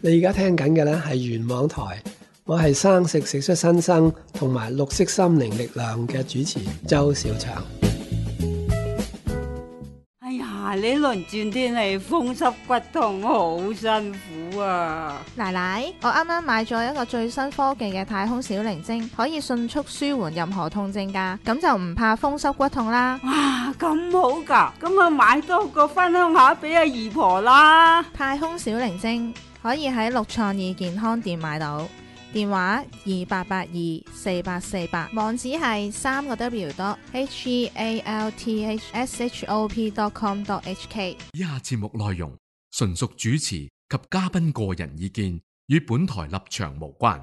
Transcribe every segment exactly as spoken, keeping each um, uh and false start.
你而家聽緊嘅呢係原網台，我係生食食出新生同埋綠色心靈力量嘅主持周小祥。 哎呀，呢輪轉天氣風濕骨痛，好辛苦啊！ 奶奶，我啱啱買咗一個最新科技嘅太空小靈精，可以迅速舒緩任何痛症㗎，咁就唔怕風濕骨痛啦。 哇，咁好㗎，咁啊買多個分享下俾阿姨婆啦。 太空小靈精可以喺六創意健康店買到，電話二八八二四八四八，網址係三個 W dot H E A L T H S H O P dot com dot H K。 以下節目內容純屬主持及嘉賓個人意見，與本台立場無關。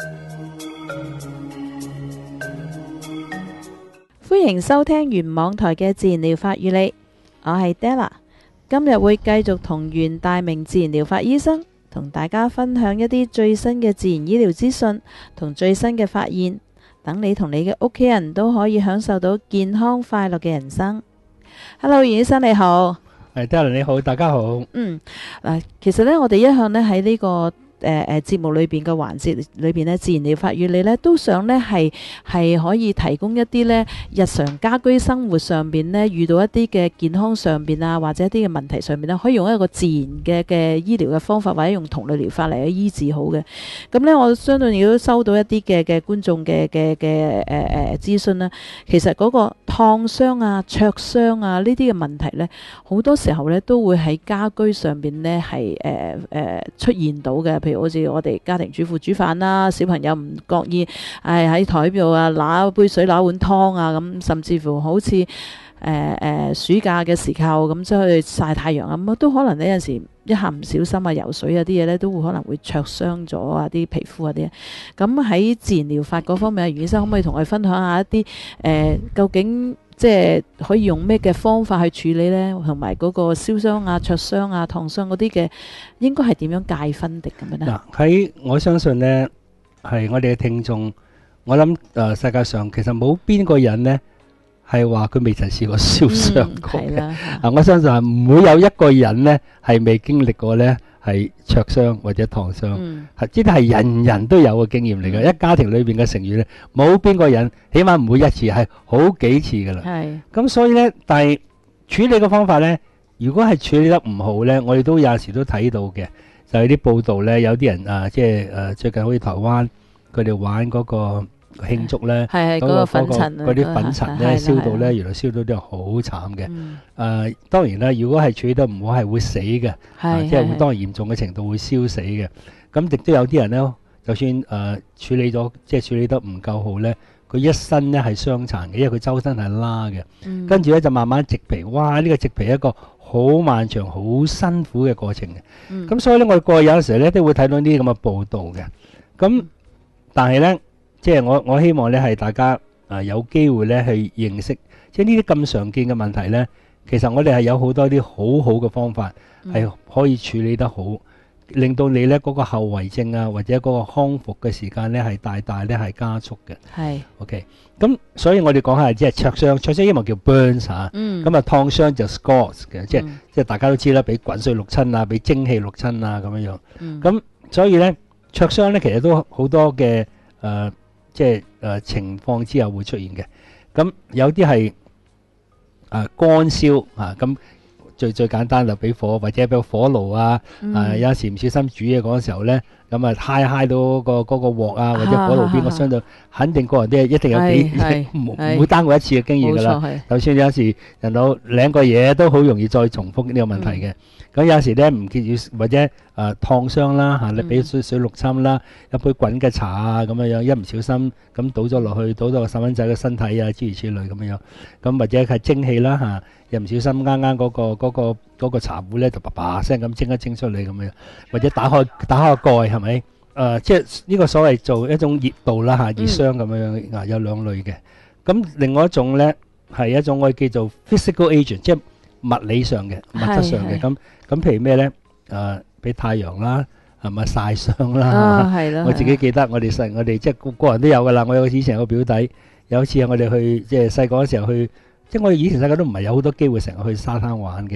歡迎收聽原網台嘅自然療法與你，我係 Della， 今日會繼續同袁大明自然療法醫生同大家分享一啲最新嘅自然醫療資訊同最新嘅發現，等你同你嘅屋企人都可以享受到健康快樂嘅人生。Hello， 袁醫生你好。 係 Della 你好，大家好。 嗯，嗱，其實咧，我哋一向咧喺呢個誒誒節目裏邊嘅環節裏邊咧，自然療法與你咧都想咧係係可以提供一啲咧日常家居生活上邊咧遇到一啲嘅健康上邊啊，或者一啲嘅問題上邊咧，可以用一個自然嘅嘅醫療嘅方法，或者用同類療法嚟去醫治好嘅。咁咧，我相信亦都收到一啲嘅嘅觀眾嘅嘅嘅誒誒諮詢啦。其實嗰個燙傷啊、灼傷啊呢啲嘅問題咧，好多時候咧都會喺家居上邊咧係誒誒出現到嘅。譬如好似我哋家庭主婦煮飯啦，小朋友唔覺意誒喺台度啊攞杯水攞碗湯啊咁，甚至乎好似誒誒暑假嘅時候咁出去曬太陽啊咁，都可能呢有陣時一下唔小心啊游水啊啲嘢咧，都會可能會灼傷咗啊啲皮膚啊啲。咁喺自然療法嗰方面，袁醫生可唔可以同我哋分享下一啲誒、呃、究竟即係可以用咩嘅方法去處理呢？同埋嗰個燒傷啊、灼傷啊、燙傷嗰啲嘅，應該係點樣界分的咁樣呢？ 嗱，喺我相信呢，係我哋嘅聽眾，我諗誒、呃、世界上其實冇邊個人呢係話佢未曾試過燒傷過嘅。啊、嗯，我相信係唔會有一個人呢係未經歷過呢係灼傷或者燙傷，係呢啲係人人都有嘅經驗嚟嘅。嗯、一家庭裏邊嘅成員咧，冇邊個人起碼唔會一次，係好幾次噶啦。係咁，所以咧，但係處理嘅方法咧，如果係處理得唔好咧，我哋都有時都睇到嘅，就係啲報道咧，有啲人啊，即係誒最近好似台灣佢哋玩嗰個慶祝咧， 係係嗰個粉塵， 嗰啲粉塵咧燒到咧，原來燒到啲好慘嘅。誒，當然啦，如果係處理得唔好，係會死嘅，即係會當然嚴重嘅程度會燒死嘅。咁亦都有啲人咧，就算誒處理咗，即係處理得唔夠好咧，佢一身咧係傷殘嘅，因為佢周身係拉嘅。跟住咧就慢慢植皮，哇！呢個植皮係一個好漫長、好辛苦嘅過程嘅。咁所以咧，我哋過去有陣時咧都會睇到呢啲咁嘅報道嘅。咁但係咧，即係我我希望咧係大家啊有機會咧去認識，即係呢啲咁常見嘅問題咧，其實我哋係有好多啲好好嘅方法係可以處理得好，令到你咧嗰個後遺症啊或者嗰個康復嘅時間咧係大大咧係加速嘅。係 OK， 咁所以我哋講下即係灼傷，灼傷英文叫 burns 嚇，咁啊燙傷就 scars 嘅，即係即係大家都知啦，俾滾水淥親啊，俾蒸汽淥親啊咁樣樣。咁所以咧灼傷咧其實都好多嘅誒。即係誒、呃、情況之後會出現嘅，咁有啲係誒乾燒啊，咁最最簡單就俾火或者俾火爐啊，誒、啊、有時唔小心煮嘢嗰陣時候咧，咁啊揩揩到、嗰個嗰、嗰個鑊啊，或者火爐邊個傷到，肯定個人啲一定有幾唔唔會單過一次嘅經驗㗎啦。就算有時人到領個嘢都好容易再重複呢個問題嘅。咁、嗯、有時咧唔記住或者誒燙傷啦嚇，你俾水水淥親啦，一杯滾嘅茶啊咁樣樣，一唔小心咁倒咗落去，倒到個細蚊仔嘅身體啊諸如此類咁樣樣，咁或者係蒸氣啦嚇，又唔小心啱啱嗰個嗰、嗰個嗰個茶壺咧就叭叭聲咁蒸一蒸出嚟咁樣，或者打開打開個蓋係咪？誒即係呢個所謂做一種熱度啦嚇，熱傷咁樣樣啊，有兩類嘅。咁另外一種咧係一種我哋叫做 physical agent， 即係物理上嘅物質上嘅咁。咁譬如咩咧？誒，俾太陽啦，係咪曬傷啦？係咯。我自己記得，我哋細我哋即係個個人都有噶啦。我有以前有個表弟，有一次我哋去即係細個嗰時候去，即係我哋以前細個都唔係有好多機會成日去沙灘玩嘅。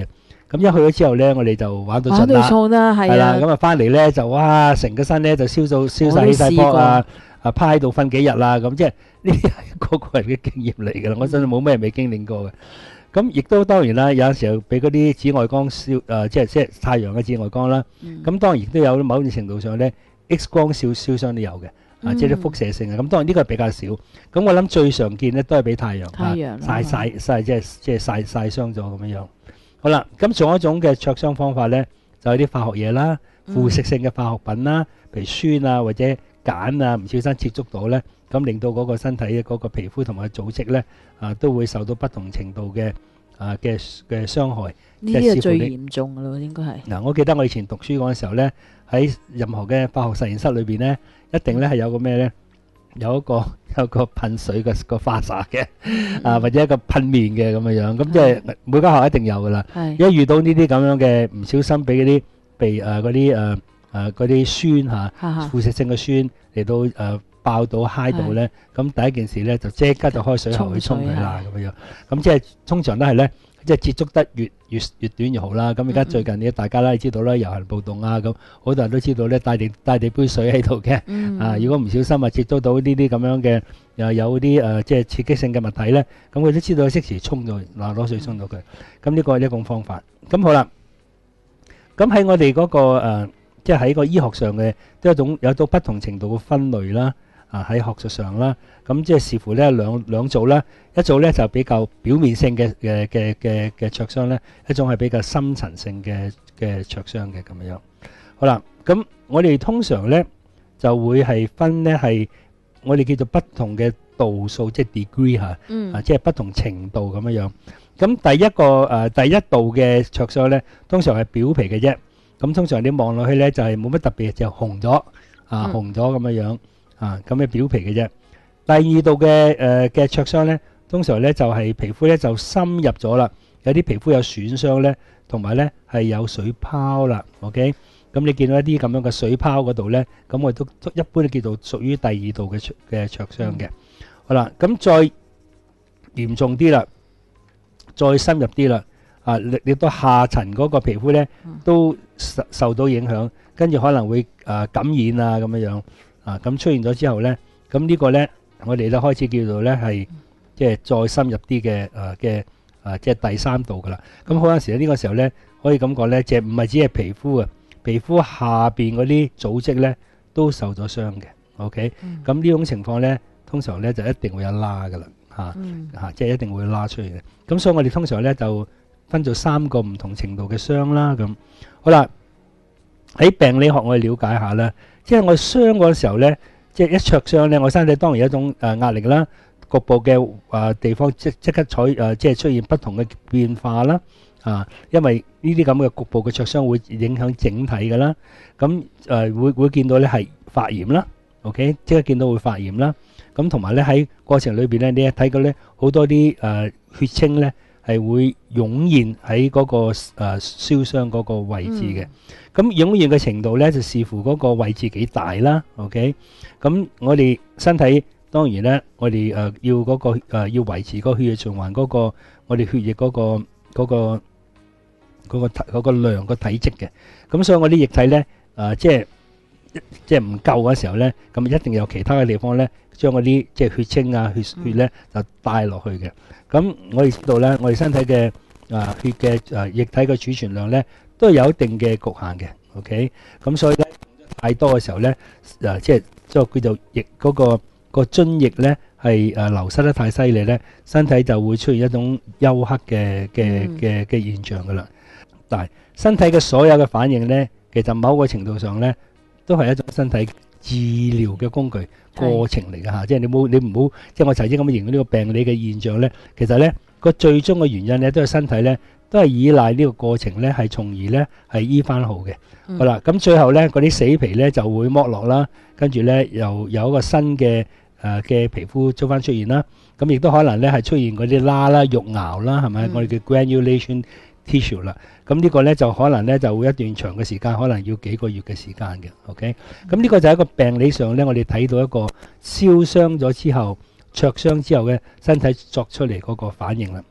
咁一去咗之後咧，我哋就玩到盡玩到啦， 燥啦，係係啦， 啊， 咁啊翻嚟咧就哇，成個身咧就燒到燒晒起晒泡啊，啊趴喺度瞓幾日啦，咁即係呢啲係個個人嘅經驗嚟㗎啦，我相信冇咩人未經歷過嘅。咁亦都當然啦，有陣時候俾嗰啲紫外光燒，誒即係即係太陽嘅紫外光啦。咁當然亦都有某種程度上咧 X 光燒燒傷都有嘅，啊即係啲輻射性嘅。咁當然呢個係比較少。咁我諗最常見咧都係俾太陽太陽曬曬曬即係即係曬曬傷咗咁樣樣。好啦，咁仲有一種嘅灼傷方法咧，就係啲化學嘢啦，腐蝕性嘅化學品啦，譬如酸啊或者鹼啊，唔小心接觸到咧，咁令到嗰個身體嘅嗰個皮膚同埋組織咧，啊都會受到不同程度嘅啊嘅嘅傷害。 呢啲係最嚴重㗎咯，應該係。 嗱，我記得我以前讀書嗰陣時候咧，喺任何嘅化學實驗室裏邊咧，一定咧係有個咩咧，有一個有個噴水嘅個花灑嘅，啊或者一個噴面嘅咁樣樣，咁即係每間學校一定有㗎啦。一遇到呢啲咁樣嘅唔小心俾嗰啲被誒嗰啲誒誒嗰啲酸嚇腐蝕性嘅酸嚟到誒爆到揩到咧，咁第一件事咧就即刻就開水喉去沖佢啦咁樣樣。咁即係通常都係咧。即係接觸得越越越短越好啦。咁而家最近呢，大家咧知道啦，遊行暴動啊，咁好多人都知道咧，帶定帶定杯水喺度嘅。嗯、啊，如果唔小心啊，接觸到呢啲咁樣嘅又有啲誒、呃、即係刺激性嘅物體咧，咁佢都知道即時沖到嗱攞水沖到佢。咁呢個係一種方法。咁好啦。咁喺我哋嗰、嗰個、呃、即係喺個醫學上嘅都有一種有到不同程度嘅分類啦。啊喺學術上啦，咁即係視乎咧兩兩組啦，一組咧就比較表面性嘅嘅嘅嘅嘅灼傷咧，一種係比較深層性嘅嘅灼傷嘅咁樣。好啦，咁我哋通常咧就會係分咧係我哋叫做不同嘅度數，即係 degree 嚇，嗯、啊即係不同程度咁樣樣。咁第一個誒、呃、第一度嘅灼傷咧，通常係表皮嘅啫。咁通常你望落去咧就係冇乜特別，就紅咗啊紅咗咁樣樣。啊，咁嘅表皮嘅啫。第二度嘅誒嘅灼傷咧，通常咧就係皮膚咧就深入咗啦，有啲皮膚有損傷咧，同埋咧係有水泡啦。OK，咁你見到一啲咁樣嘅水泡嗰度咧，咁我哋都一般都叫做屬於第二度嘅嘅灼傷嘅。好啦，咁再嚴重啲啦，再深入啲啦，啊，你到下層嗰個皮膚咧都受受到影響，跟住可能會誒感染啊咁樣樣。啊，咁出現咗之後咧，咁呢個咧，我哋咧開始叫做咧係即係再深入啲嘅誒嘅啊，即係第三度噶啦。咁好多時咧呢個時候咧，可以咁講咧，即係唔係只係皮膚啊，皮膚下邊嗰啲組織咧都受咗傷嘅。OK，咁呢種情況咧，通常咧就一定會有拉噶啦，嚇嚇，即係一定會拉出嚟嘅。咁所以我哋通常咧就分做三個唔同程度嘅傷啦。咁好啦，喺病理學我哋了解下啦。即係我傷嗰時候咧，即係一灼傷咧，我身體當然有一種誒壓力啦，局部嘅誒地方即即刻採誒即係出現不同嘅變化啦，啊，因為呢啲咁嘅局部嘅灼傷會影響整體㗎啦，咁誒會會見到咧係發炎啦 ，OK， 即刻見到會發炎啦，咁同埋咧喺過程裏邊咧，你睇到咧好多啲誒血清咧係會湧現喺嗰個誒燒傷嗰個位置嘅。咁湧現嘅程度咧，就視乎嗰個位置幾大啦。OK，咁我哋身體當然咧，我哋誒要嗰個誒要維持個血液循環嗰個，我哋血液嗰個嗰個嗰個體嗰個量個體積嘅。咁所以我啲液體咧誒，即係即係唔夠嘅時候咧，咁一定有其他嘅地方咧，將嗰啲即係血清啊、血血咧就帶落去嘅。咁我哋知道咧，我哋身體嘅啊血嘅誒液體嘅儲存量咧，都係有一定嘅局限嘅 ，OK，咁所以咧太多嘅時候咧，誒即係即係叫做液嗰個個津液咧係誒流失得太犀利咧，身體就會出現一種休克嘅嘅嘅嘅現象噶啦。但係身體嘅所有嘅反應咧，其實某個程度上咧都係一種身體治療嘅工具過程嚟㗎嚇，即係你冇你唔好即係我頭先咁形容呢個病理嘅現象咧，其實咧個最終嘅原因咧都係身體咧。都係依賴呢個過程咧，係從而咧係醫翻好嘅。嗯、好啦，咁最後咧嗰啲死皮咧就會剝落啦，跟住咧又有一個新嘅誒嘅皮膚出翻出現啦。咁亦都可能咧係出現嗰啲疤啦、肉芽啦，係咪？嗯、我哋叫 granulation tissue 啦。咁呢個咧就可能咧就會一段長嘅時間，可能要幾個月嘅時間嘅。OK，咁呢、嗯、個就係一個病理上咧，我哋睇到一個燒傷咗之後、灼傷之後嘅身體作出嚟嗰個反應啦。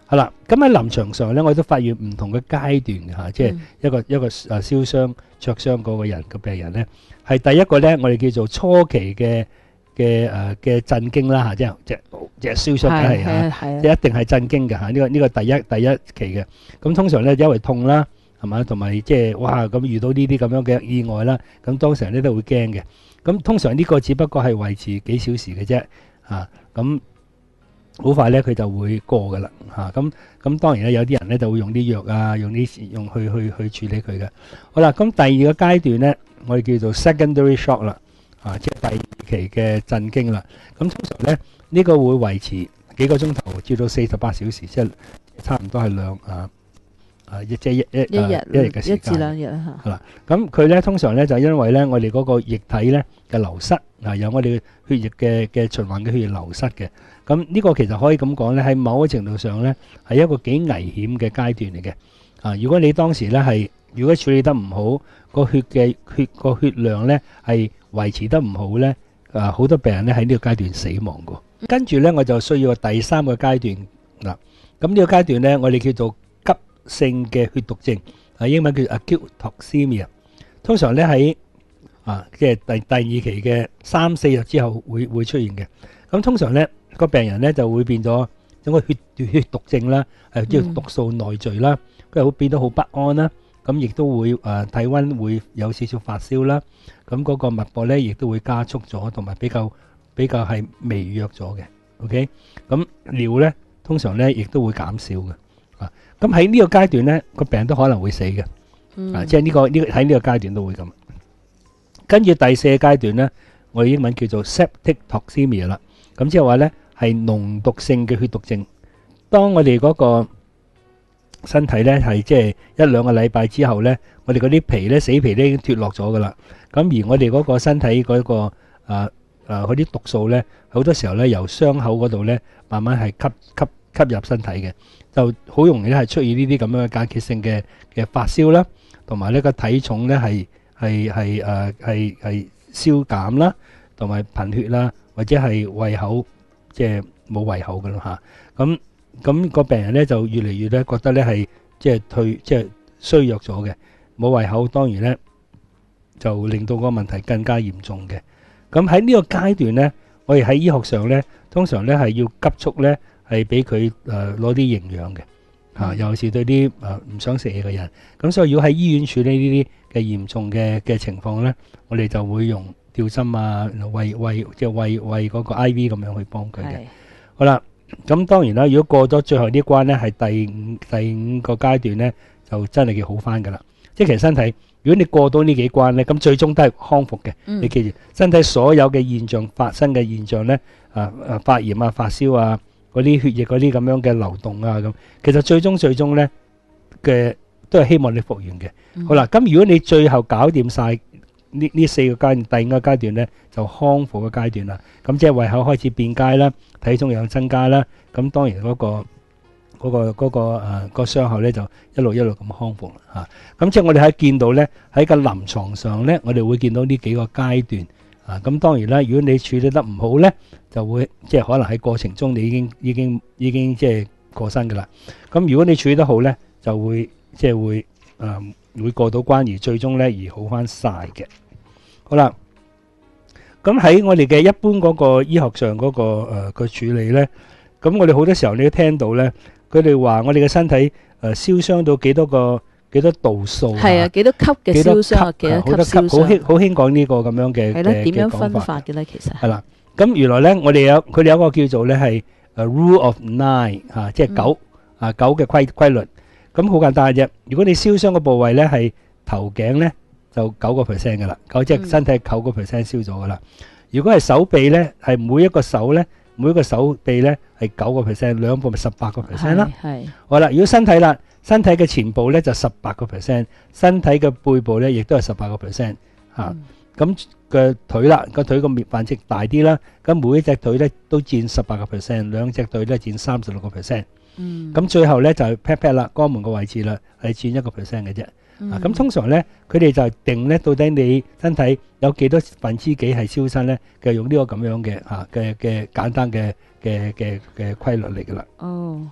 係啦，咁喺臨床上咧，我都發現唔同嘅階段嘅嚇，即係一個一個誒燒傷灼傷嗰個人嘅病人咧，係第一個咧，我哋叫做初期嘅嘅誒嘅震驚啦嚇，即係即係即係燒傷梗係嚇，即係一定係震驚嘅嚇，呢個呢個第一第一期嘅。咁通常咧因為痛啦，係嘛，同埋即係哇咁遇到呢啲咁樣嘅意外啦，咁當時咧都會驚嘅。咁通常呢個只不過係維持幾小時嘅啫嚇，咁。好快咧，佢就會過噶啦嚇。咁、啊、咁當然咧，有啲人咧就會用啲藥啊，用啲用去去去處理佢嘅。好啦，咁第二個階段咧，我哋叫做 secondary shock 啦，啊，即係第二期嘅震驚啦。咁通常咧，呢、這個會維持幾個鐘頭至到四十八小時，即係差唔多係兩啊啊一即係一一一日一日嘅時間，一至兩日嚇。係啦，咁佢咧通常咧就因為咧我哋嗰個液體咧嘅流失啊，有我哋血液嘅嘅循環嘅血液流失嘅。咁呢個其實可以咁講咧，喺某個程度上咧係一個幾危險嘅階段嚟嘅。啊，如果你當時咧係如果處理得唔好，個血嘅血個血量咧係維持得唔好咧，啊好多病人咧喺呢個階段死亡㗎。跟住咧我就需要第三個階段嗱，咁呢個階段咧我哋叫做急性嘅血毒症，啊英文叫 acute toxemia。通常咧喺啊即係第第二期嘅三四日之後會會出現嘅。咁通常咧。個病人咧就會變咗一個血血毒症啦，誒即係毒素內聚啦，佢會變得好不安啦，咁亦都會誒體溫會有少少發燒啦，咁嗰個脈搏咧亦都會加速咗，同埋比較比較係微弱咗嘅。OK，咁尿咧通常咧亦都會減少嘅。啊，咁喺呢個階段咧個病人都可能會死嘅。啊，即係呢個呢個喺呢個階段都會咁。跟住第四個階段咧，我哋英文叫做 septic toxemia 啦。咁即係話咧係濃毒性嘅血毒症。當我哋嗰個身體咧係即係一兩個禮拜之後咧，我哋嗰啲皮咧死皮咧已經脫落咗噶啦。咁而我哋嗰個身體嗰個啊啊嗰啲毒素咧，好多時候咧由傷口嗰度咧慢慢係吸吸吸入身體嘅，就好容易咧係出現呢啲咁樣嘅間歇性嘅嘅發燒啦，同埋呢個體重咧係係係誒係係消減啦，同埋貧血啦。或者係胃口即係冇胃口嘅咯嚇，咁咁個病人咧就越嚟越咧覺得咧係即係退即係衰弱咗嘅，冇胃口當然咧就令到個問題更加嚴重嘅。咁喺呢個階段咧，我哋喺醫學上咧通常咧係要急速咧係俾佢誒攞啲營養嘅嚇，尤其是對啲誒唔想食嘢嘅人。咁所以如果喺醫院處理呢啲嘅嚴重嘅嘅情況咧，我哋就會用吊針啊，餵餵即係餵餵嗰個 I V 咁樣去幫佢嘅。好啦，咁當然啦，如果過咗最後呢關咧，係第五第五個階段咧，就真係叫好翻噶啦。即係其實身體，如果你過到呢幾關咧，咁最終都係康復嘅。你記住，身體所有嘅現象發生嘅現象咧，啊啊發炎啊、發燒啊，嗰啲血液嗰啲咁樣嘅流動啊，咁其實最終最終咧嘅都係希望你復原嘅。好啦，咁如果你最後搞掂晒。呢呢四個階段，第五個階段咧就康復嘅階段啦。咁即係胃口開始變佳啦，體重又增加啦。咁當然嗰個嗰個嗰個誒個傷口咧就一路一路咁康復啦嚇。咁即係我哋喺見到咧喺個臨床上咧，我哋會見到呢幾個階段啊。咁當然啦，如果你處理得唔好咧，就會即係可能喺過程中你已經已經已經即係過身噶啦。咁如果你處理得好咧，就會即係會誒會過到關，而最終咧而好翻晒嘅。好啦，咁喺我哋嘅一般嗰個醫學上嗰個誒個處理咧，咁我哋好多時候你都聽到咧，佢哋話我哋嘅身體誒燒傷到幾多個幾多度數， 係啊，幾多級嘅燒傷，幾多級燒傷， 好興好興講呢個咁樣嘅係咧，點樣分法嘅咧？其實係啦，咁原來咧我哋有佢哋有一個叫做咧係誒 rule of nine 嚇，即係九啊九嘅規規律。咁好簡單嘅啫，如果你燒傷嘅部位咧係頭頸咧，就九個 percent 嘅啦，九即係身體九個 percent 燒咗嘅啦。如果係手臂咧，係每一個手咧，每一個手臂咧係九個 percent，兩部咪十八個 percent 啦。係好啦，如果身體啦，身體嘅前部咧就十八個 percent，身體嘅背部咧亦都係十八個 percent 嚇。咁嘅腿啦，個腿個面範積大啲啦，咁每一隻腿咧都佔十八個 percent，兩隻腿咧佔三十六個 percent。嗯，咁最後咧就係 pat pat 啦，肛門個位置啦，係佔一個 percent 嘅啫。啊，咁通常咧，佢哋就定咧，到底你身體有幾多分之幾係燒身咧？就用呢個咁樣嘅嚇嘅嘅簡單嘅嘅嘅嘅規律嚟噶啦。 哦，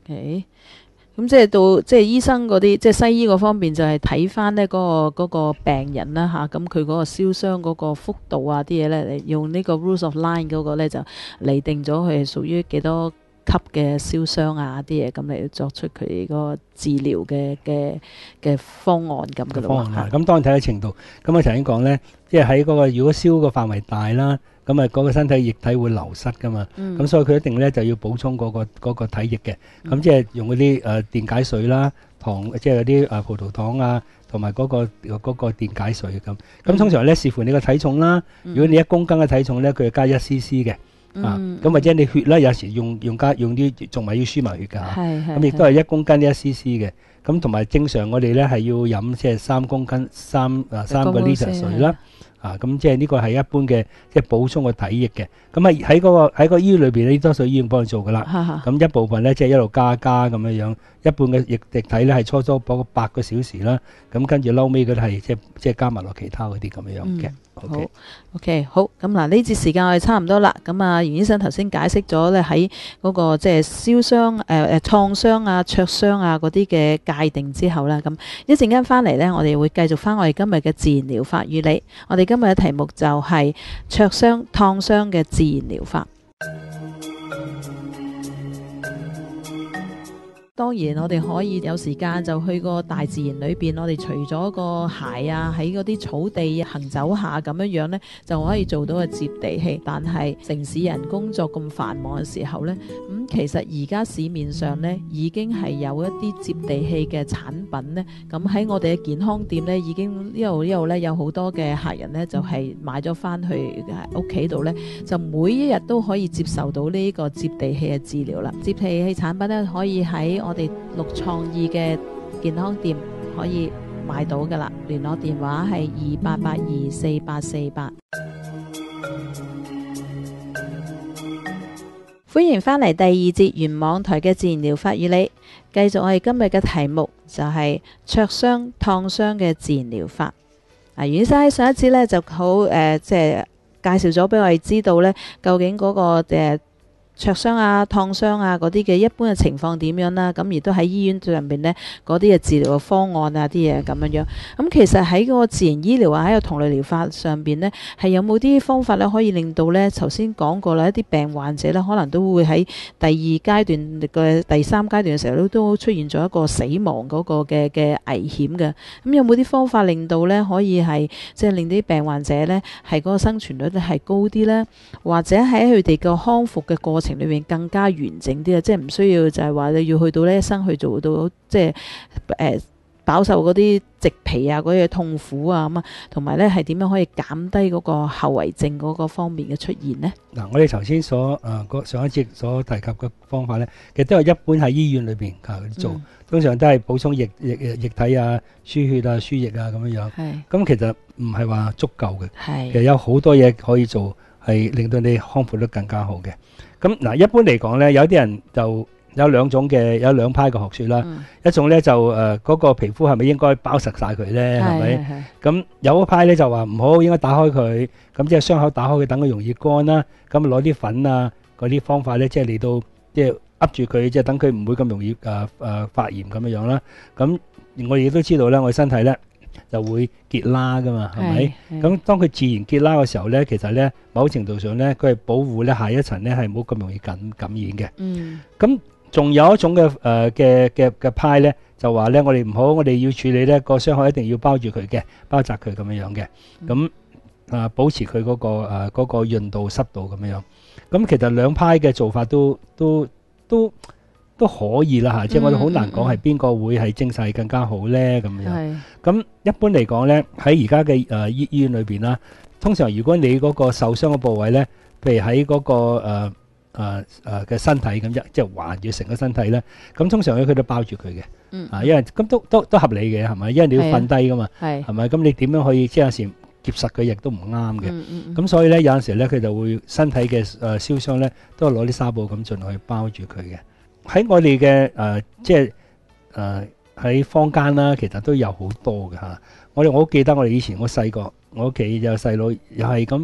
OK。咁即係到即係醫生嗰啲，即係西醫嗰方面就係睇翻呢嗰個嗰個病人啦嚇，咁佢嗰個燒傷嗰個幅度啊啲嘢咧，用呢個 rules of line 嗰個咧就釐定咗佢係屬於幾多級嘅燒傷啊啲嘢，咁嚟作出佢嗰個治療嘅嘅嘅方案咁嘅咯。 方案咁當然睇嘅程度。咁我頭先講咧，即係喺嗰個如果燒個範圍大啦。咁啊，嗰個身體液體會流失噶嘛，咁、嗯、所以佢一定咧就要補充嗰、嗰個嗰個體液嘅，咁、嗯、即係用嗰啲誒電解水啦、糖，即係嗰啲誒葡萄糖啊，同埋嗰個嗰、嗰個電解水咁。咁、嗯、通常咧視乎你個體重啦，如果你一公斤嘅體重咧，佢係加一 c c 嘅，嗯、啊，咁或者你血咧有時用用加用啲仲咪要輸埋血㗎嚇，咁亦都係一公斤一 c c 嘅，咁同埋正常我哋咧係要飲即係三公斤三啊三個 litre 水啦。啊，咁即係呢個係一般嘅，即係補充個體液嘅。咁啊喺嗰個喺個醫院裏邊呢，多數醫院幫你做噶啦。咁一部分咧，即係一路加加咁樣樣。一半嘅液液體咧係初初補八個小時啦。咁跟住撈尾嗰啲係即係即係加埋落其他嗰啲咁樣樣嘅。 好 OK 好。咁嗱呢節時間我哋差唔多啦。咁啊袁醫生頭先解釋咗咧喺嗰個即係燒傷誒誒創傷啊灼傷啊嗰啲嘅界定之後啦，咁一陣間翻嚟咧，我哋會繼續翻我哋今日嘅自然療法與你。我哋今日嘅題目就係灼傷燙傷嘅自然療法。當然我哋可以有時間就去個大自然裏邊，我哋除咗個鞋啊喺嗰啲草地行走下咁樣樣呢，就可以做到個接地氣。但係城市人工作咁繁忙嘅時候呢，咁、嗯、其實而家市面上呢已經係有一啲接地氣嘅產品呢。咁喺我哋嘅健康店呢，已經呢度呢度呢有好多嘅客人呢，就係、是、買咗翻去屋企度呢，就每一日都可以接受到呢個接地氣嘅治療啦。接地氣產品呢，可以喺我哋綠創意嘅健康店可以買到噶啦，聯絡電話係二八八二四八四八。歡迎翻嚟第二節原網台嘅自然療法與你，繼續我哋今日嘅題目就係灼傷燙傷嘅自然療法。啊，袁醫生喺上一次呢就好誒，即係介紹咗俾我哋知道呢，究竟嗰、嗰個誒。呃灼傷啊、燙傷啊嗰啲嘅一般嘅情況點樣啦？咁亦都喺醫院上邊呢嗰啲嘅治療嘅方案啊啲嘢咁樣樣。咁其實喺個自然醫療啊，喺個同類療法上邊呢，係有冇啲方法咧可以令到呢？頭先講過啦，一啲病患者呢，可能都會喺第二階段嘅第三階段嘅時候都都出現咗一個死亡嗰個嘅嘅危險嘅。咁有冇啲方法令到呢？可以係即係令啲病患者呢，係嗰個生存率咧係高啲呢？或者喺佢哋個康復嘅過程裏面更加完整啲啊，即係唔需要就係話你要去到呢一生去做到即係誒飽受嗰啲植皮啊嗰啲痛苦啊咁啊，同埋咧係點樣可以減低嗰個後遺症嗰個方面嘅出現呢？嗱， 我哋頭先所誒上一節所提及嘅方法咧，其實都係一般喺醫院裏邊啊做，嗯、通常都係補充液液液體啊、輸血啊、輸液啊咁樣樣。係咁，其實唔係話足夠嘅。係其實有好多嘢可以做，係令到你康復得更加好嘅。咁嗱，一般嚟講咧，有啲人就有兩種嘅，有兩派嘅學説啦。嗯、一種咧就誒嗰、呃嗰個皮膚係咪應該包實晒佢咧？係咪？咁有一派咧就話唔好，應該打開佢，咁即係傷口打開佢，等佢容易乾啦。咁攞啲粉啊嗰啲方法咧，即係嚟到即係噏住佢，即係等佢唔會咁容易誒誒、呃呃、發炎咁樣樣啦。咁我哋亦都知道咧，我哋身體咧就會結痂噶嘛，係咪？咁當佢自然結痂嘅時候咧，其實咧某程度上咧，佢係保護咧下一層咧係冇咁容易感感染嘅。嗯。咁仲有一種嘅誒嘅嘅嘅派咧，就話咧我哋唔好，我哋要處理咧個傷口一定要包住佢嘅，包紮佢咁樣樣嘅。咁啊，保持佢嗰個誒嗰個潤度濕度咁樣樣。咁其實兩派嘅做法都都都。都可以啦嚇，即係我哋好難講係邊個會係精細更加好咧咁樣。咁一般嚟講咧，喺而家嘅誒醫醫院裏邊啦，通常如果你嗰個受傷嘅部位咧，譬如喺嗰個誒誒誒嘅身體咁一，即係環住成個身體咧，咁通常咧佢都包住佢嘅。嗯。啊，因為咁都都都合理嘅係咪？因為你要瞓低噶嘛。係。係咪？咁你點樣可以即係有時夾實佢亦都唔啱嘅。嗯嗯嗯。咁所以咧有陣時咧佢就會身體嘅誒燒傷咧，都係攞啲紗布咁盡量去包住佢嘅。喺我哋嘅誒，即係誒喺坊間啦，其實都有好多嘅嚇。我哋我好記得我哋以前我細個，我屋企有細佬又係咁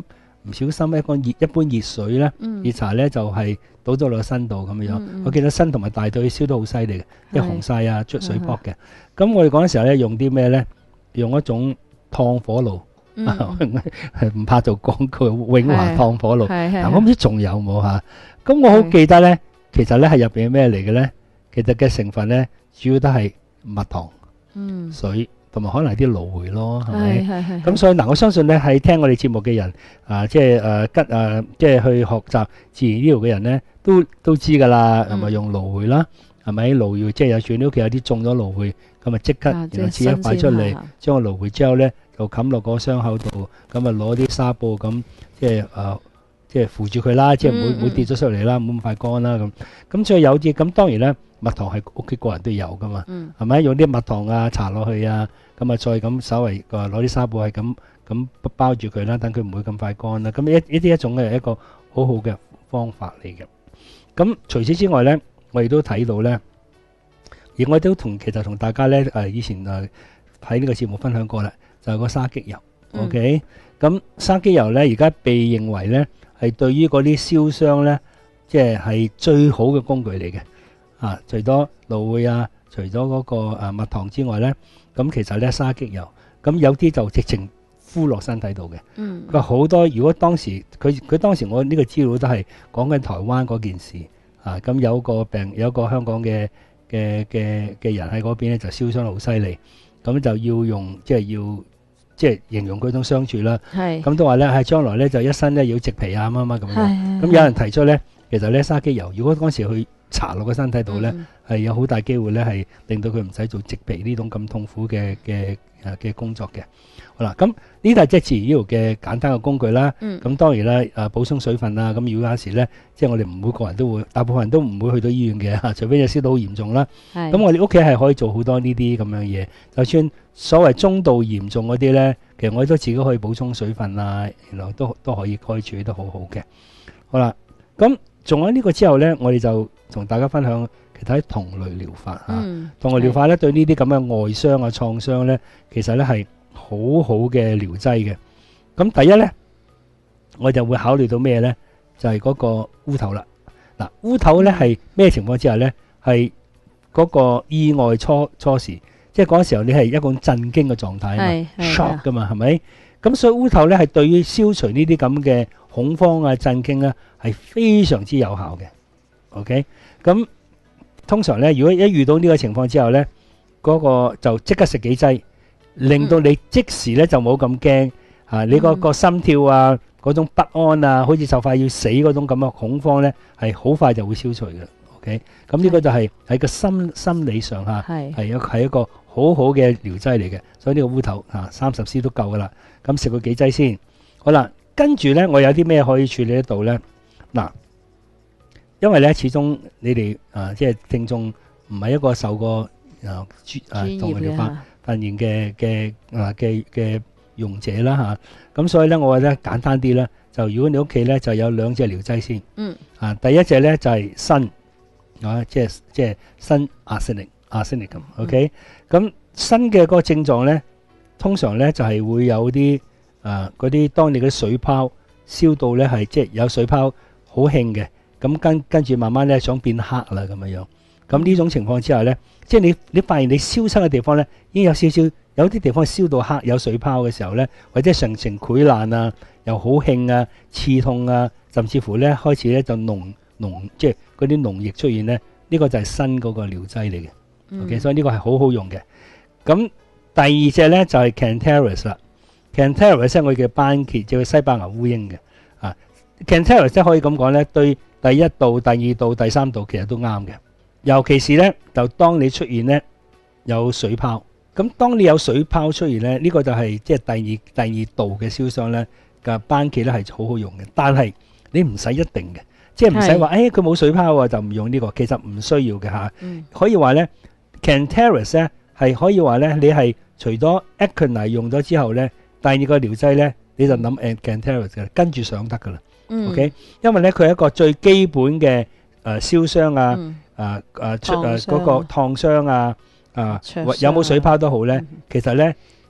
唔小心一個熱一般熱水咧， 嗯熱茶咧就係、是、倒咗落個身度咁樣。 嗯嗯我記得身同埋大腿燒得好犀利嘅，即係紅晒啊，出水泡嘅。 嗯咁我哋嗰陣時候咧用啲咩咧？用一種燙火爐，唔、 嗯、 怕做廣告，永華燙火爐。 係係嗱，我唔知仲有冇嚇。咁我好記得咧，其實咧係入邊係咩嚟嘅咧？其實嘅成分咧，主要都係蜜糖、 嗯水同埋可能係啲蘆薈咯，係咪？ 係係咁所以嗱，我相信咧喺聽我哋節目嘅人啊，即係誒吉誒，即係去學習自然醫療嘅人咧，都都知㗎啦，係咪用蘆薈啦？係咪蘆薈即係有住你屋企有啲種咗蘆薈，咁啊即刻然後切一塊出嚟，將個蘆薈之後咧就冚落個傷口度，咁啊攞啲紗布咁即係誒即係扶住佢啦，即係唔會唔會跌咗出嚟啦，唔好咁快乾啦咁。咁所以有啲咁當然咧，蜜糖係屋企個人都有㗎嘛，係咪用啲蜜糖啊搽落去啊？咁啊，再咁稍微個攞啲紗布係咁咁包住佢啦，等佢唔會咁快乾啦。咁一呢啲一種嘅一個好好嘅方法嚟嘅。咁除此之外咧，我亦都睇到咧，而我都同其實同大家咧誒以前誒喺呢個節目分享過啦，就係個沙棘油。 嗯、 OK，咁沙棘油咧而家被認為咧係對於嗰啲燒傷咧，即係係最好嘅工具嚟嘅。啊，除咗蘆薈啊，除咗嗰個誒蜜糖之外咧。咁其實咧沙棘油，咁有啲就直情敷落身體度嘅。佢話好多，如果當時佢佢當時我呢個資料都係講緊台灣嗰件事啊。咁有個病有個香港嘅嘅嘅嘅人喺嗰邊咧就燒傷得好犀利，咁就要用即係要即係形容嗰種傷處啦。咁都話咧係將來咧就一身咧要植皮啊乜乜咁樣。咁有人提出咧，其實咧沙棘油，如果當時去搽落個身體度咧，係、嗯、有好大機會咧，係令到佢唔使做植皮呢種咁痛苦嘅嘅誒嘅工作嘅。好啦，咁呢啲係即係自然醫療嘅簡單嘅工具啦。咁、嗯、當然啦，誒、啊、補充水分啦。咁如果有時咧，即係我哋唔每個人都會，大部分人都唔會去到醫院嘅嚇，除非你燒到好嚴重啦。咁我哋屋企係可以做好多呢啲咁樣嘢。就算所謂中度嚴重嗰啲咧，其實我哋都自己可以補充水分啊，然後都都可以可以處理得好好嘅。好啦，咁仲有呢個之後咧，我哋就同大家分享其他同類療法嚇。同類療法咧對呢啲咁嘅外傷啊創傷咧，其實咧係好好嘅療劑嘅。咁第一咧，我就會考慮到咩咧？就係嗰個烏頭啦。嗱，烏頭咧係咩情況之下咧？係嗰個意外初初時，即係嗰陣時候你係一個震驚嘅狀態啊嘛 ，shock 噶嘛，係咪？咁所以烏頭咧係對於消除呢啲咁嘅恐慌啊震驚咧係非常之有效嘅。OK，咁通常咧，如果一遇到呢個情況之後咧，嗰、那個就即刻食幾劑，令到你即時咧就冇咁驚嚇，你嗰個心跳啊，嗰種不安啊，好似就快要死嗰種咁嘅恐慌咧，係好快就會消除嘅。OK，咁呢個就係喺個心心理上嚇，係一係一個好好嘅療劑嚟嘅。所以呢個烏頭嚇三十 C 都夠噶啦。咁食佢幾劑先，好啦，跟住咧我有啲咩可以處理得到咧？嗱。因為咧，始終你哋啊，即係聽眾唔係一個受過啊專啊動物療法訓練嘅嘅啊嘅嘅用者啦嚇，咁、啊、所以咧，我覺得簡單啲咧，就如果你屋企咧就有兩隻療劑先，嗯啊，第一隻咧就係新啊，即係即係新阿斯力阿斯力咁 ，OK，咁新嘅嗰個症狀咧，通常咧就係、是、會有啲啊嗰啲，當你嘅水泡燒到咧係即係有水泡好興嘅。咁跟跟住慢慢咧想變黑啦咁樣樣，咁呢種情況之下咧，即係你你發現你燒親嘅地方咧，已經有少少有啲地方燒到黑有水泡嘅時候咧，或者成成潰爛啊，又好興啊、刺痛啊，甚至乎咧開始咧就膿膿即係嗰啲膿液出現咧，呢、這個就係新嗰個療劑嚟嘅。嗯、OK，所以呢個係好好用嘅。咁第二隻咧就係、是、Cantaris 啦 ，Cantaris 即係我哋嘅斑蠍，即係西班牙烏蠅嘅啊。Cantaris 即係可以咁講咧，對。第一度、第二度、第三度其實都啱嘅，尤其是咧就當你出現咧有水泡，咁當你有水泡出現咧，呢、這個就係即係第二第二度嘅燒傷咧嘅斑蠍咧係好好用嘅，但係你唔使一定嘅，即係唔使話誒佢冇水泡啊就唔用呢、這個，其實唔需要嘅嚇、嗯。可以話咧 Cantaris 咧係可以話咧你係除咗 Aconite 用咗之後咧，第二個療劑咧你就諗 Cantaris 嘅，跟住上得噶啦。OK，因為咧佢係一個最基本嘅誒燒傷啊，誒誒出誒嗰個燙傷啊，啊有冇水泡都好咧。其實咧呢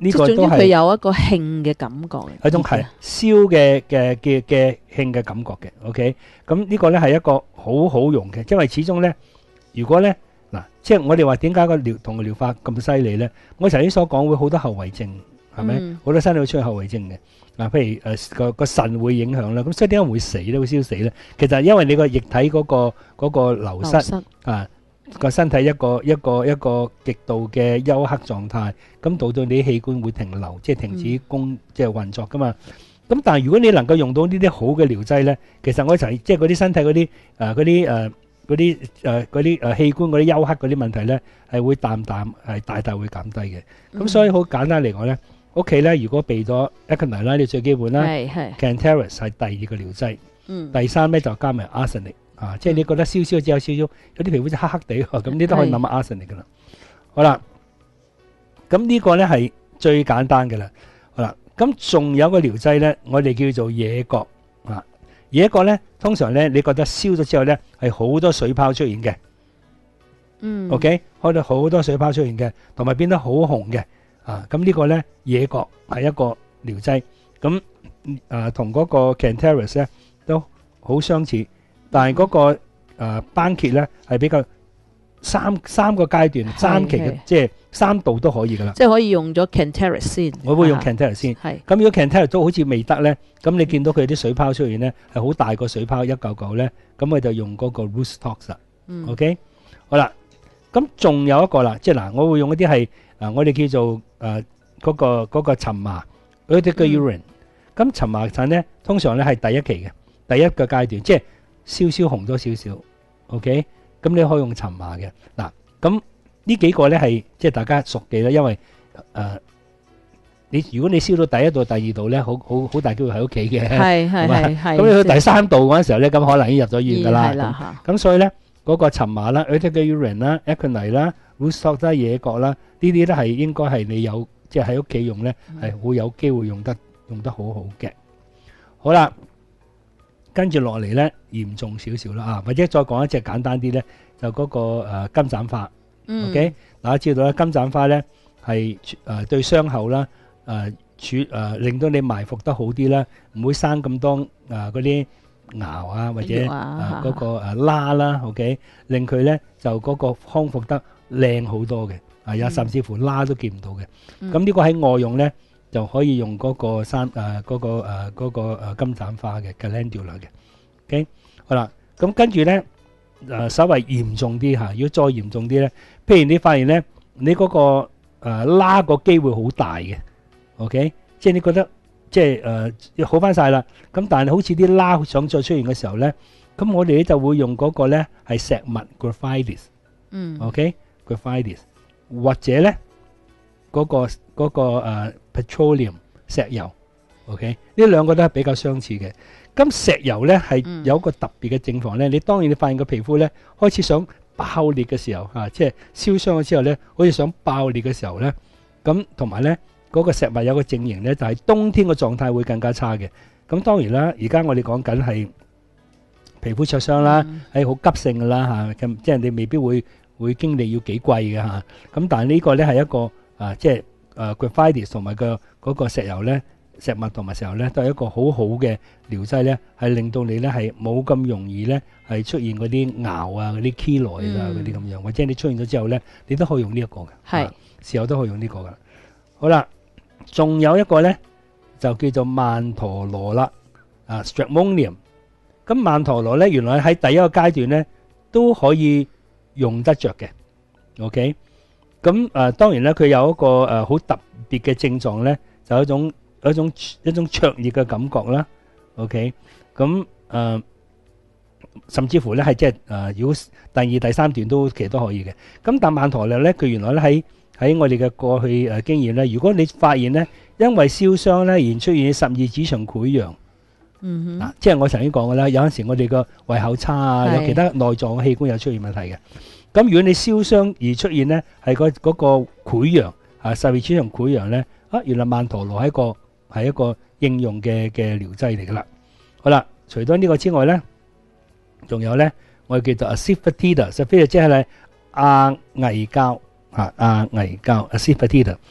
呢個都係佢有一個興嘅感覺， 有一種係燒嘅嘅嘅嘅興嘅感覺嘅。OK，咁呢個咧係一個好好用嘅，因為始終咧，如果咧嗱，即係我哋話點解個療同個療法咁犀利咧？我頭先所講會好多後遺症，係咪？好、嗯、多身體會出現後遺症嘅。嗱，譬如誒、呃、個個腎會影響啦，咁所以點解會死咧？會燒死咧？其實因為你個液體嗰、嗰個嗰個流失，流失啊。個身體一個一個一個極度嘅休克狀態，咁導到你啲器官會停留，即係停止工、嗯、即係運作噶嘛。咁但係如果你能夠用到呢啲好嘅療劑咧，其實我一齊即係嗰啲身體嗰啲誒嗰啲誒嗰啲誒嗰啲誒器官嗰啲休克嗰啲問題咧，係會淡淡係大大會減低嘅。咁、嗯、所以好簡單嚟講咧，屋企咧如果備咗 Aconite 啦，你最基本啦 Cantharis 係第二個療劑、嗯，第三咧就加埋 Arsenic。啊，即係你覺得燒燒只有燒燒，有啲皮膚就黑黑地喎，咁你都可以諗下 Arsenic 噶啦。好啦，咁呢個咧係最簡單嘅啦。好啦，咁仲有個療劑咧，我哋叫做野葛啊。野葛咧，通常咧，你覺得燒咗之後咧，係好多水泡出現嘅。嗯。OK， 開到好多水泡出現嘅，同埋變得好紅嘅。啊，咁呢個咧，野葛係一個療劑。咁啊，同嗰個 Cantharis 咧都好相似。但係嗰、那個、呃、斑蠍咧係比較三三個階段三期嘅，即係三度都可以噶啦。即係可以用咗 Cantharis 先。我會用 Cantharis 先。係。咁如果 Cantharis 都好似未得咧，咁你見到佢啲水泡出現咧係好大個水泡一嚿嚿咧，咁我就用嗰個 Rhus tox 啦。嗯。OK。好啦，咁仲有一個啦，即係嗱，我會用一啲係啊，我哋叫做誒嗰、呃那個嗰、那個蕁麻 urtica urine。咁蕁麻疹咧，通常咧係第一期嘅第一個階段，即係。燒燒紅咗少少 ，OK， 咁你可以用蕁麻嘅嗱，咁呢幾個咧係即係大家熟記啦，因為誒、呃、你如果你燒到第一度、第二度咧，好好好大機會喺屋企嘅，係係係係，咁你去第三度嗰陣時候咧，咁可能已經入咗醫院噶啦，咁所以咧嗰、嗰個蕁麻啦、urtica urine 啦、Aconite 啦、Rhus tox 啦、野葛啦，呢啲都係應該係你有即係喺屋企用咧，係、嗯、會有機會用得用得好好嘅。好啦。跟住落嚟咧，嚴重少少啦啊，或者再講一隻簡單啲咧，就嗰、那個、呃、金盞花。嗯、OK，大家知道啦，金盞花咧係誒對傷口啦，誒、呃、處誒、呃、令到你埋伏得好啲啦，唔會生咁多誒嗰啲淆啊，或者誒嗰、呃那個誒疤啦。OK，令佢咧就嗰個康復得靚好多嘅，啊有甚至乎疤都見唔到嘅。咁、嗯、呢個喺外用咧。就可以用嗰個三誒嗰個誒嗰個誒金盞花嘅 calendula 嘅 ，OK 好啦，咁跟住咧誒稍為嚴重啲嚇，如果再嚴重啲咧，譬如你發現咧你嗰個誒拉個機會好大嘅 ，OK， 即係你覺得即係誒好翻曬啦，咁但係好似啲拉想再出現嘅時候咧，咁我哋咧就會用嗰個咧係石墨 Graphite，嗯 ，OK Graphite，或者咧嗰個嗰個誒。petroleum 石油 ，OK 呢兩個都係比較相似嘅。咁石油咧係有一個特別嘅症狀咧、嗯，你當然你發現個皮膚咧開始想爆裂嘅時候，嚇、啊，即係燒傷咗之後咧，好似想爆裂嘅時候咧，咁同埋咧嗰個石墨有個證型咧，就係、是、冬天嘅狀態會更加差嘅。咁當然啦，而家我哋講緊係皮膚灼傷啦，係、嗯、好急性㗎啦嚇，咁即係你未必會會經歷要幾貴嘅嚇。咁但係呢個咧係一個啊，即係。誒 Graphite 同埋個嗰個石油咧，石墨同埋石油咧，都係一個好好嘅療劑咧，係令到你咧係冇咁容易咧係出現嗰啲淆啊、嗰啲 keloid 啊嗰啲咁樣，或者你出現咗之後咧，你都可以用呢一個嘅，係時候都可以用呢個噶。好啦，仲有一個咧就叫做曼陀羅啦，啊 Stramonium。咁曼陀羅咧，原來喺第一個階段咧都可以用得着嘅 ，OK。咁誒、呃、當然咧，佢有一個誒好、呃、特別嘅症狀咧，就有一種有一種一種灼熱嘅感覺啦。OK，咁誒、呃、甚至乎咧係即係誒，如果第二、第三段都其實都可以嘅。咁但曼陀羅咧，佢原來咧喺喺我哋嘅過去誒、呃、經驗咧，如果你發現咧，因為燒傷咧而出現十二指腸潰瘍，嗯哼，啊、即係我曾經講嘅啦，有陣時我哋個胃口差啊，有其他內臟嘅器官有出現問題嘅。咁如果你燒傷而出現咧，係個嗰個潰瘍啊，十二指腸潰瘍咧，啊，原來曼陀羅係一個係一個應用嘅嘅療劑嚟噶啦。好啦，除咗呢個之外咧，仲有咧，我哋叫做 Asafoetida，Asafoetida 即係咧亞危膠嚇，亞危膠 Asafoetida。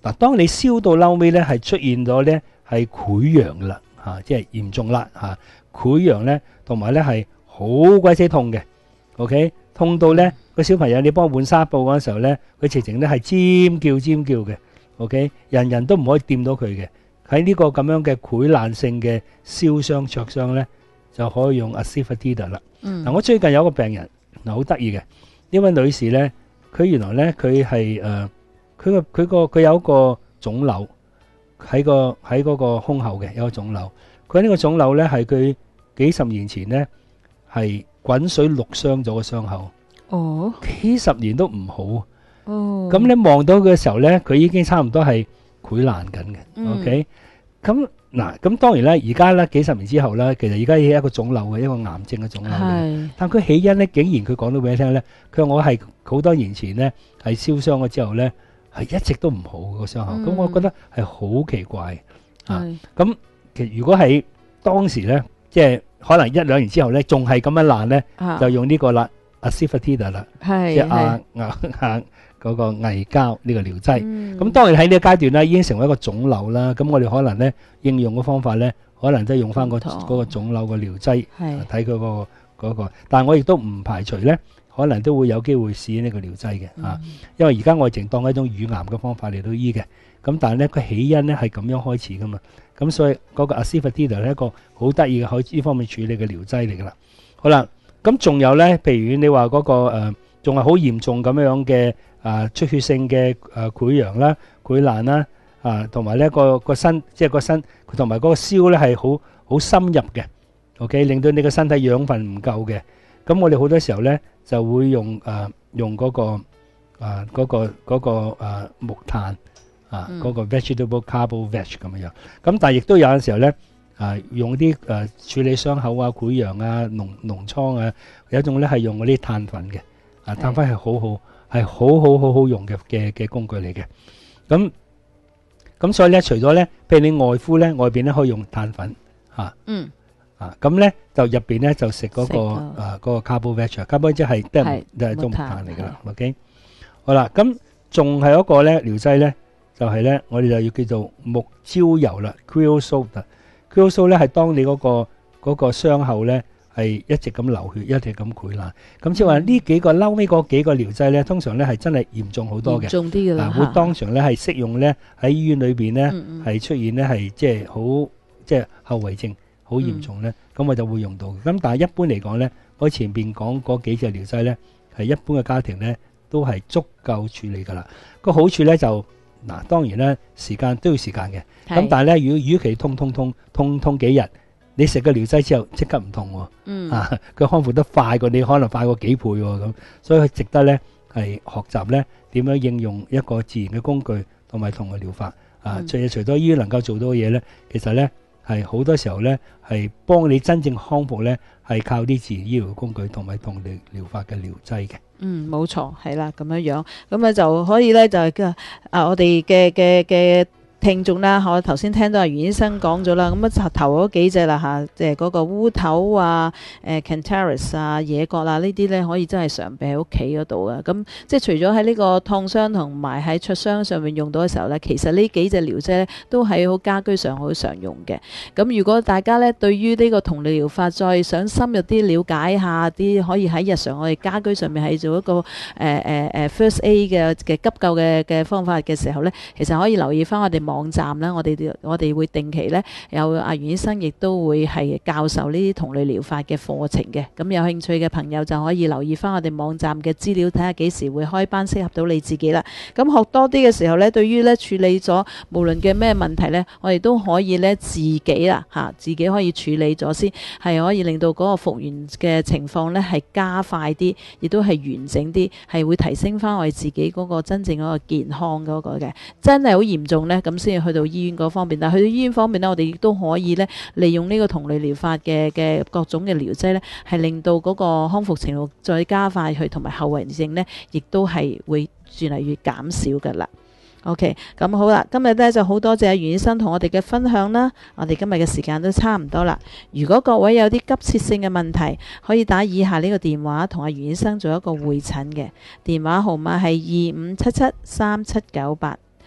嗱，當你燒到嬲尾咧，係出現咗咧係潰瘍啦，嚇，即係嚴重啦嚇，潰瘍咧，同埋咧係好鬼死痛嘅 ，OK， 痛到咧個小朋友你幫我換紗布嗰陣時候咧，佢直情咧係尖叫尖叫嘅 ，OK， 人人都唔可以掂到佢嘅。喺呢個咁樣嘅潰爛性嘅燒傷灼傷咧，就可以用 Asifetida 啦。嗱、嗯，我最近有個病人嗱，好得意嘅，呢位女士咧，佢原來咧佢係誒，佢個佢個佢有一個腫瘤喺個喺嗰個胸口嘅，有個腫瘤。佢呢個腫瘤咧係佢幾十年前咧係滾水淥傷咗個傷口。哦，幾十年都唔好。哦，咁你望到佢嘅時候咧，佢已經差唔多係潰爛緊嘅。嗯、OK，咁嗱，咁當然啦，而家咧幾十年之後咧，其實而家已經係一個腫瘤嘅一個癌症嘅腫瘤嘅。但佢起因咧，竟然佢講到俾你聽咧，佢話我係好多年前咧係燒傷咗之後咧，係一直都唔好個傷口。咁、嗯、我覺得係好奇怪啊！咁其實如果係當時咧，即係可能一兩年之後咧，仲係咁樣爛咧，就用呢個啦 Asifetida 啦，即係啊啊啊嗰個偽膠呢個療劑。咁、嗯、當然喺呢個階段咧，已經成為一個腫瘤啦。咁我哋可能咧應用嘅方法咧，可能都係用翻、嗰個嗰、嗰個腫瘤嘅療劑，睇佢嗰個嗰個。但係我亦都唔排除咧，可能都會有機會試呢個療劑嘅、嗯、啊。因為而家我淨當係一種乳癌嘅方法嚟到醫嘅。咁但係咧，佢起因咧係咁樣開始噶嘛。咁所以嗰個 Asifetida 係一個好得意嘅可以呢方面處理嘅療劑嚟噶啦。好啦，咁仲有咧，譬如你話嗰、嗰個仲係好嚴重咁樣嘅啊出血性嘅誒潰瘍啦、潰爛啦啊，同埋咧個個身即係個身，同埋嗰個燒咧係好好深入嘅 ，OK， 令到你個身體養分唔夠嘅。咁我哋好多時候咧就會用誒、呃、用嗰、嗰個啊嗰、嗰個嗰、嗰個誒、呃、木炭。啊，嗰、嗯、個 vegetable carbo veg 咁樣，咁但係亦都有陣時候咧，啊用啲誒、呃、處理傷口啊、潰瘍啊、膿膿瘡啊，有一種咧係用嗰啲碳粉嘅，啊碳粉係好好係好好好好用嘅嘅嘅工具嚟嘅。咁咁所以咧，除咗咧，譬如你外敷咧，外邊咧可以用碳粉嚇，嗯啊咁咧就入邊咧就食嗰、嗰個啊嗰、啊嗰個 carbo veg，carbo 即係都係都係種木炭嚟㗎啦。OK， 好啦，咁仲係一個咧療劑咧。就係咧，我哋就要叫做木焦油啦 ，creosote。creosote 咧係當你嗰、嗰個嗰、嗰個傷口咧係一直咁流血，一直咁潰爛。咁即係話呢幾個嬲尾嗰幾個療劑咧，通常咧係真係嚴重好多嘅，嚴重啲㗎啦，會當場咧係適用咧喺醫院裏邊咧係出現咧係即係好即係後遺症好嚴重咧，咁、嗯、我就會用到。咁但係一般嚟講咧，我前邊講嗰幾隻療劑咧係一般嘅家庭咧都係足夠處理㗎啦。個好處咧就嗱，當然咧，時間都要時間嘅。咁但係咧，如果與其痛痛痛痛痛幾日，你食個療劑之後即刻唔痛喎。嗯。啊，佢康復得快過你，可能快過幾倍喎咁。所以佢值得咧係學習咧點樣應用一個自然嘅工具同埋同嘅療法。啊，除除咗醫院能夠做到嘅嘢咧，其實咧係好多時候咧係幫你真正康復咧係靠啲自然醫療工具同埋同療療法嘅療劑嘅。 嗯，冇錯，係啦，咁樣樣，咁啊就可以咧就係啊，我哋嘅嘅嘅聽眾啦，我頭先聽到阿袁醫生講咗啦，咁啊頭嗰幾隻啦嚇，即係嗰個烏頭啊、誒 Cantharis 啊、野葛啊呢啲咧，可以真係常備喺屋企嗰度啊。咁即係除咗喺呢個燙傷同埋喺灼傷上面用到嘅時候咧，其實呢幾隻療劑咧都喺好家居上好常用嘅。咁如果大家咧對於呢個同類療法再想深入啲了解下啲，可以喺日常我哋家居上面係做一個誒誒誒 First Aid 嘅嘅急救嘅嘅方法嘅時候咧，其實可以留意翻我哋網站啦，我哋我哋會定期咧有阿袁醫生亦都會係教授呢啲同類療法嘅課程嘅。咁有興趣嘅朋友就可以留意翻我哋網站嘅資料，睇下幾時會開班適合到你自己啦。咁學多啲嘅時候咧，對於咧處理咗無論嘅咩問題咧，我哋都可以咧自己啦嚇，自己可以處理咗先，係可以令到嗰個復原嘅情況咧係加快啲，亦都係完整啲，係會提升翻我哋自己嗰個真正嗰個健康嗰個嘅。真係好嚴重咧，咁先去到醫院嗰方面，但係去到醫院方面呢，我哋亦都可以咧利用呢個同類療法嘅嘅各種嘅療劑咧，係令到嗰個康復程度再加快去，同埋後遺症咧，亦都係會越嚟越減少噶啦。OK，咁好啦，今日咧就好多謝袁醫生同我哋嘅分享啦。我哋今日嘅時間都差唔多啦。如果各位有啲急切性嘅問題，可以打以下呢個電話同阿袁醫生做一個會診嘅電話號碼係二五七七三七九八。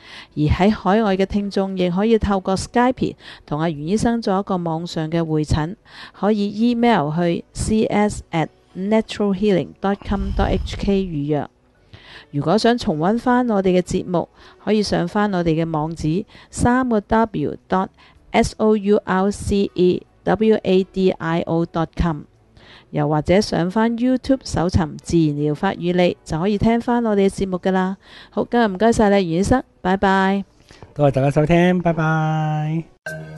而喺海外嘅聽眾亦可以透過 Skype 同阿袁醫生做一個網上嘅會診，可以 email 去 c s at natural healing dot com dot h k 預約。如果想重溫翻我哋嘅節目，可以上翻我哋嘅網址三個 w dot s o u r c e w a d i o dot com， 又或者上翻 YouTube 搜尋自然療法與你，就可以聽翻我哋嘅節目噶啦。好，今日唔該晒你袁醫生，拜拜。 多謝大家收聽，拜拜。